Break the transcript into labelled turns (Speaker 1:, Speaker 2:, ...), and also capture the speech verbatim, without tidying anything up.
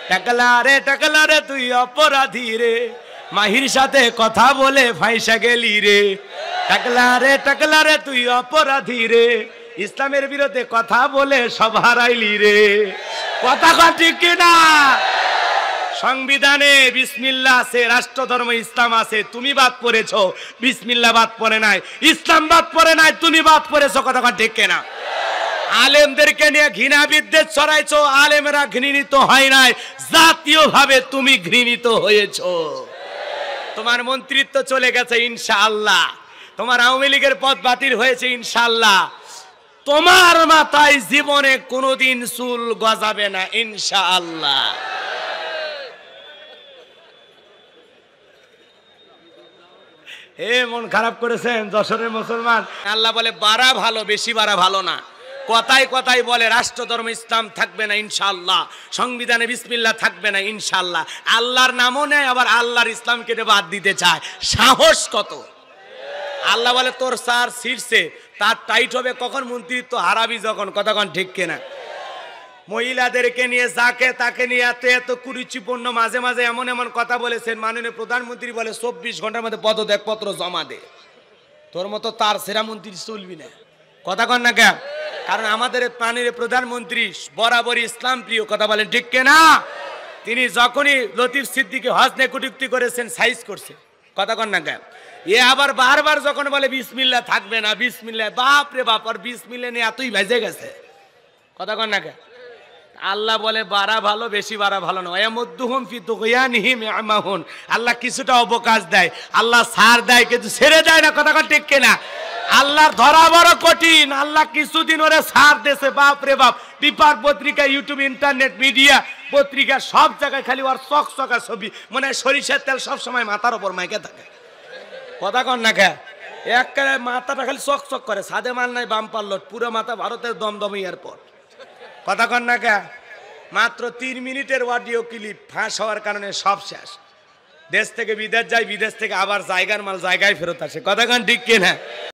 Speaker 1: টাকলা রে টাকলা রে তুই অপরাধী রে, মাহির সাথে কথা বলে ফাইসা গেলি রে। টাকলা রে টাকলা রে তুই অপরাধী রে, ইসলামের বিরুদ্ধে কথা বলে সব হারাইলি রে। কথা কথা ঠিক কিনা? সংবিধানে বিসমিল্লাহ আছে, রাষ্ট্রধর্ম ইসলাম আছে, তুমি বাদ পড়েছো, বিসমিল্লাহ বাদ পড়ে নাই, ইসলাম বাদ পড়ে নাই, তুমি বাদ পড়েছো। কথা কথা ঠিক কিনা? আলেমদেরকে নিয়ে ঘৃণা বিদ্বেষ ছড়াইছো, আলেমরা ঘৃণিত হয় নাই, জাতীয় ভাবে তুমি ঘৃণিত হয়েছো। তোমার মন্ত্রিত্ব চলে গেছে ইনশাআল্লাহ, তোমার আওয়ামী লীগের পদ বাতিল হয়েছে ইনশাআল্লাহ, তোমার মাথায় জীবনে কোনোদিন চুল গজাবে না ইনশাআল্লাহ। এ মন খারাপ করেছেন যশোরের মুসলমান। আল্লাহ বলে বাড়া ভালো, বেশি বাড়া ভালো না। কথায় কথায় বলে রাষ্ট্রধর্ম ইসলাম থাকবে না ইনশাআল্লাহ, সংবিধানে বিসমিল্লাহ থাকবে না ইনশাআল্লাহ, আল্লাহর নামও নেয়, আবার আল্লাহর ইসলামকে বাদ দিতে চায়। সাহস কত! আল্লাহ বলে তোর সার শীর্ষে, তার টাইট হবে কখন? মন্ত্রিত্ব হারাবি যখন। কতক্ষণ ঠিক কিনা? মহিলাদেরকে নিয়ে যাকে তাকে নিয়ে এত এত কুরুচিপূর্ণ মাঝে মাঝে এমন এমন কথা বলেছেন, মাননীয় প্রধানমন্ত্রী বলে চব্বিশ ঘন্টার মধ্যে পদত্যাগপত্র জমা দে। তোর মতো তার সেরা মন্ত্রী চলবি না। কথা কন না কেন? কারণ আমাদের মাননীয় প্রধানমন্ত্রী বরাবরই ইসলাম প্রিয়। কথা বলেন ঠিক কিনা? তিনি যখনই লতিফ সিদ্দিকী হজ নিয়ে কটূক্তি করেছেন, সাইজ করছে। কথা কন না কেন? এ আবার বারবার যখন বলে বিসমিল্লাহ থাকবে না, বিসমিল্লাহ, বাপ রে বাপ, আর বিসমিল্লাহ নিয়ে এতই ভেজে গেছে। কথা কন না কেন? আল্লাহ বলে বাড়া ভালো, বেশি বাড়া ভালো না। ওয়ামুদ্দুহুম ফি তুগয়ানিহিম ইয়ামাহুন। আল্লাহ কিছুটা অবকাশ দেয়, আল্লাহ ছাড় দেয়, কিন্তু ছেড়ে দেয় না। কথা ঠিক কিনা? আল্লাহর ধরা বড় কঠিন। আল্লাহ কিছুদিন ওরে ছাড় দেশে, বাপ রে বাপ, পেপার পত্রিকা, ইউটিউব, ইন্টারনেট, মিডিয়া, পত্রিকা, সব জায়গায় খালি ওর চক চকা ছবি, মনে হয় সরিষার তেল সব সময় মাথার উপর মাইকে থাকে। কথা কন না কে? এক মাথাটা খালি চক চক করে, সাদে মাল নাই, বাম পাল্লট, পুরো মাথা ভারতের দমদম এয়ারপোর্ট। কথা কন না কে? মাত্র তিন মিনিটের অডিও ক্লিপ ফাঁস হওয়ার কারণে সব শেষ। দেশ থেকে বিদেশ যায়, বিদেশ থেকে আবার জায়গার মাল জায়গায় ফেরত আসে। কথা কন ঠিক কিনা?